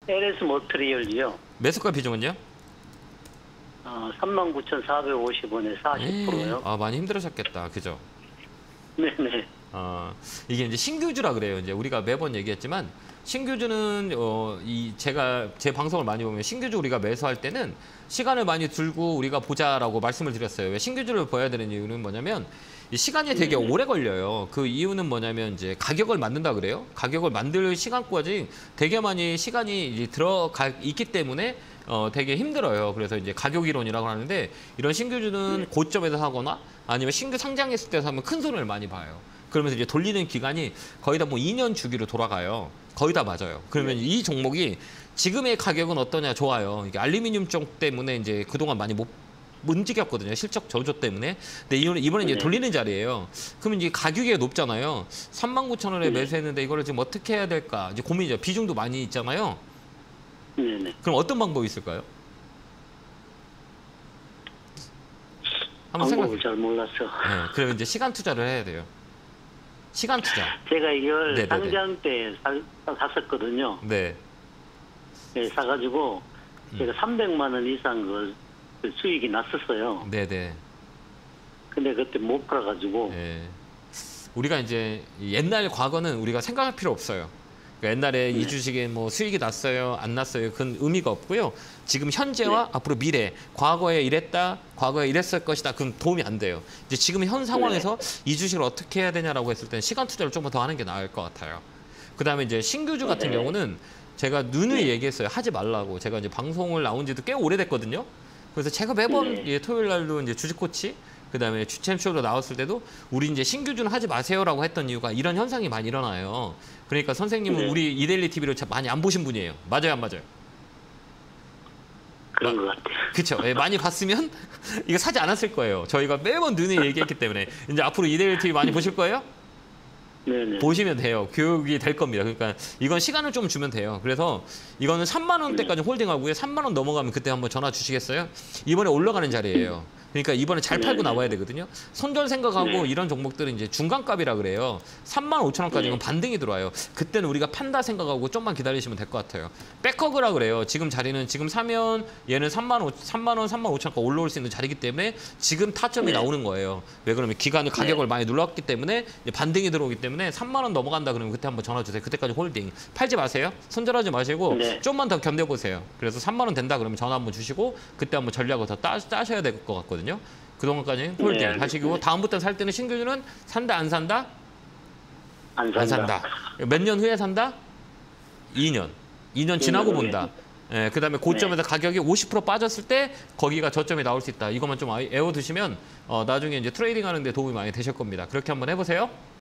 LS 모트리얼이요. 매수가 비중은요? 39,450원에 40%요. 아, 많이 힘들으셨겠다. 그죠? 네네. 이게 이제 신규주라 그래요. 이제 우리가 매번 얘기했지만 신규주는 제가 제 방송을 많이 보면 신규주 우리가 매수할 때는 시간을 많이 들고 우리가 보자라고 말씀을 드렸어요. 왜 신규주를 봐야 되는 이유는 뭐냐면 이 시간이 되게 오래 걸려요. 그 이유는 뭐냐면 이제 가격을 만든다 그래요. 가격을 만들 시간까지 되게 많이 시간이 이제 들어가 있기 때문에 되게 힘들어요. 그래서 이제 가격 이론이라고 하는데 이런 신규주는 고점에서 사거나 아니면 신규 상장했을 때 사면 큰 손을 많이 봐요. 그러면서 이제 돌리는 기간이 거의 다 뭐 2년 주기로 돌아가요. 거의 다 맞아요. 그러면 이 종목이 지금의 가격은 어떠냐? 좋아요. 이게 알루미늄 쪽 때문에 이제 그동안 많이 못 움직였거든요. 실적 저조 때문에. 근데 이번에 이제 돌리는 자리예요. 그러면 이제 가격이 높잖아요. 39,000원에 매수했는데 이거를 지금 어떻게 해야 될까? 이제 고민이죠. 비중도 많이 있잖아요. 네네. 그럼 어떤 방법이 있을까요? 한번 방법을 잘 몰라서. 네, 그러면 이제 시간 투자를 해야 돼요. 시간 투자. 제가 이걸 네네네. 상장 때 샀었거든요. 네. 네, 사가지고 제가 300만 원 이상 그 수익이 났었어요. 네네. 근데 그때 못 팔아가지고. 네. 우리가 이제 옛날 과거는 우리가 생각할 필요 없어요. 그러니까 옛날에 이 주식에 뭐 수익이 났어요, 안 났어요, 그건 의미가 없고요. 지금 현재와 앞으로 미래, 과거에 이랬다, 과거에 이랬을 것이다, 그건 도움이 안 돼요. 이제 지금 현 상황에서 이 주식을 어떻게 해야 되냐라고 했을 때는 시간 투자를 조금 더 하는 게 나을 것 같아요. 그다음에 이제 신규주 같은 경우는 제가 누누이 얘기했어요. 하지 말라고. 제가 이제 방송을 나온 지도 꽤 오래됐거든요. 그래서 제가 매번 토요일 날도 이제 주식 코치, 그다음에 주챔쇼로 나왔을 때도 우리 이제 신규주는 하지 마세요라고 했던 이유가 이런 현상이 많이 일어나요. 그러니까 선생님은 우리 이데일리 TV를 많이 안 보신 분이에요. 맞아요, 안 맞아요? 그런 것 같아요. 그렇죠. 예, 많이 봤으면 이거 사지 않았을 거예요. 저희가 매번 눈에 얘기했기 때문에 이제 앞으로 이데일리 TV 많이 보실 거예요? 네네. 보시면 돼요. 교육이 될 겁니다. 그러니까 이건 시간을 좀 주면 돼요. 그래서 이거는 3만 원대까지 홀딩하고요. 3만 원 넘어가면 그때 한번 전화 주시겠어요? 이번에 올라가는 자리예요. 그러니까 이번에 잘 팔고 나와야 되거든요. 손절 생각하고 이런 종목들은 이제 중간값이라 그래요. 35,000원까지는 반등이 들어와요. 그때는 우리가 판다 생각하고 좀만 기다리시면 될 것 같아요. 백허그라 그래요. 지금 자리는 지금 사면 얘는 3만 원, 35,000원까지 올라올 수 있는 자리이기 때문에 지금 타점이 나오는 거예요. 왜 그러면 기간을 가격을 많이 눌렀기 때문에 이제 반등이 들어오기 때문에 3만 원 넘어간다 그러면 그때 한번 전화 주세요. 그때까지 홀딩. 팔지 마세요. 손절하지 마시고 좀만 더 견뎌보세요. 그래서 3만 원 된다 그러면 전화 한번 주시고 그때 한번 전략을 더 짜셔야 될 것 같거든요. 그동안까지 홀딩 하시고 다음부터 살 때는 신규주는 산다 안 산다? 안 산다. 몇 년 후에 산다? 2년. 2년 지나고 본다. 예, 그다음에 고점에서 가격이 50% 빠졌을 때 거기가 저점이 나올 수 있다. 이것만 좀 외워두시면 나중에 이제 트레이딩 하는데 도움이 많이 되실 겁니다. 그렇게 한번 해보세요.